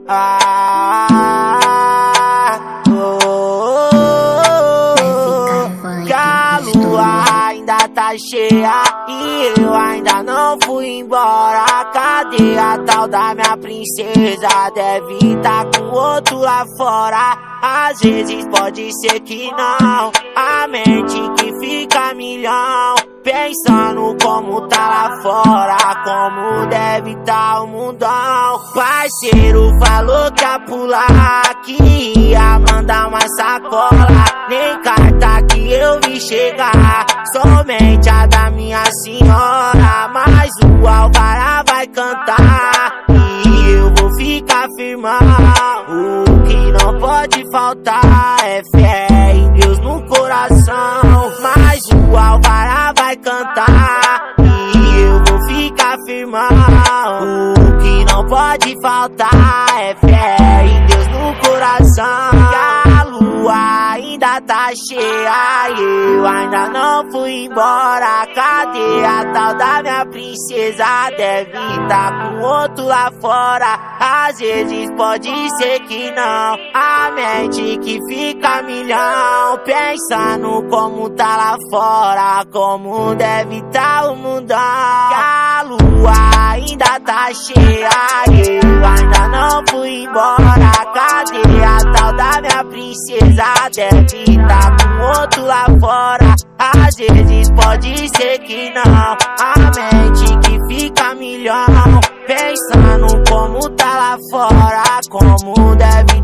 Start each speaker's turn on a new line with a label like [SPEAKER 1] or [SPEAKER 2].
[SPEAKER 1] Que a lua ainda tá cheia e eu ainda não fui embora. Cadê a tal da minha princesa? Deve tá com outro lá fora. Às vezes pode ser que não, a mente que fica milhão, pensando como tá lá fora, como deve tá o mundão. Parceiro falou que ia pular, que ia mandar uma sacola, nem carta que eu vi chegar, somente a da minha senhora. Mas o Alvará vai cantar e eu vou ficar firmão. O que não pode faltar é fé em Deus no coração. Mas o Alvará vai cantar e eu vou ficar firmão. O que não pode faltar é fé em Deus no coração. E a lua ainda tá cheia e eu ainda não fui embora. Cadê a tal da minha princesa? Deve tá com outro lá fora. Às vezes pode ser que não, a mente que fica milhão, pensando como tá lá fora, como deve tá o mundão. Que a lua ainda tá cheia e eu ainda não fui embora. Cadê a tal da minha princesa? Deve tá com outro lá fora. Às vezes pode ser que não, a mente que fica milhão, pensando como tá lá fora, como deve